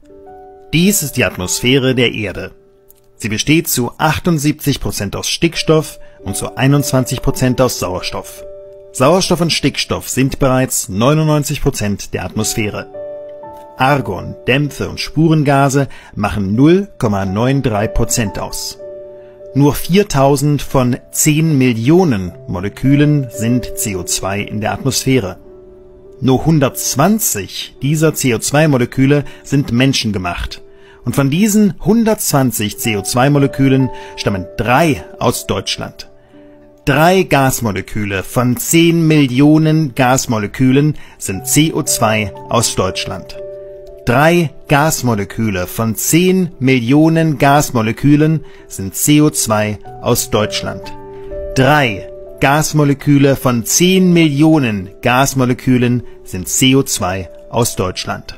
Dies ist die Atmosphäre der Erde. Sie besteht zu 78% aus Stickstoff und zu 21% aus Sauerstoff. Sauerstoff und Stickstoff sind bereits 99% der Atmosphäre. Argon, Dämpfe und Spurengase machen 0,93% aus. Nur 4000 von 10 Millionen Molekülen sind CO2 in der Atmosphäre. Nur 120 dieser CO2-Moleküle sind menschengemacht. Und von diesen 120 CO2-Molekülen stammen 3 aus Deutschland. 3 Gasmoleküle von 10 Millionen Gasmolekülen sind CO2 aus Deutschland. 3 Gasmoleküle von 10 Millionen Gasmolekülen sind CO2 aus Deutschland. 3 Gasmoleküle von 10 Millionen Gasmolekülen sind CO2 aus Deutschland.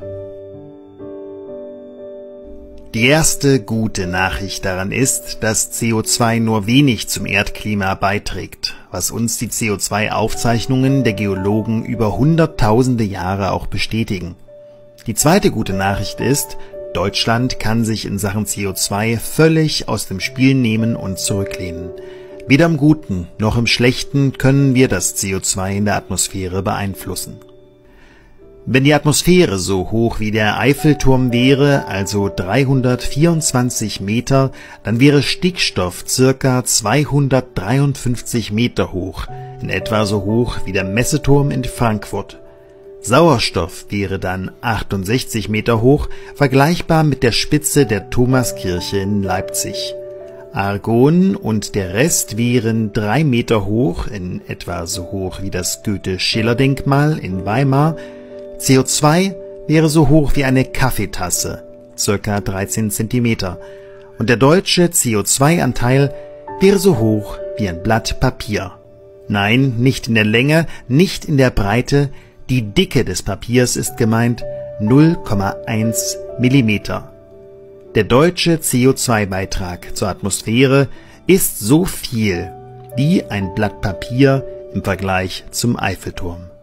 Die erste gute Nachricht daran ist, dass CO2 nur wenig zum Erdklima beiträgt, was uns die CO2-Aufzeichnungen der Geologen über hunderttausende Jahre auch bestätigen. Die zweite gute Nachricht ist, Deutschland kann sich in Sachen CO2 völlig aus dem Spiel nehmen und zurücklehnen. Weder im Guten noch im Schlechten können wir das CO2 in der Atmosphäre beeinflussen. Wenn die Atmosphäre so hoch wie der Eiffelturm wäre, also 324 Meter, dann wäre Stickstoff circa 253 Meter hoch, in etwa so hoch wie der Messeturm in Frankfurt. Sauerstoff wäre dann 68 Meter hoch, vergleichbar mit der Spitze der Thomaskirche in Leipzig. Argon und der Rest wären 3 Meter hoch, in etwa so hoch wie das Goethe-Schiller-Denkmal in Weimar. CO2 wäre so hoch wie eine Kaffeetasse, circa 13 Zentimeter, und der deutsche CO2-Anteil wäre so hoch wie ein Blatt Papier. Nein, nicht in der Länge, nicht in der Breite, die Dicke des Papiers ist gemeint, 0,1 Millimeter. Der deutsche CO2-Beitrag zur Atmosphäre ist so viel wie ein Blatt Papier im Vergleich zum Eiffelturm.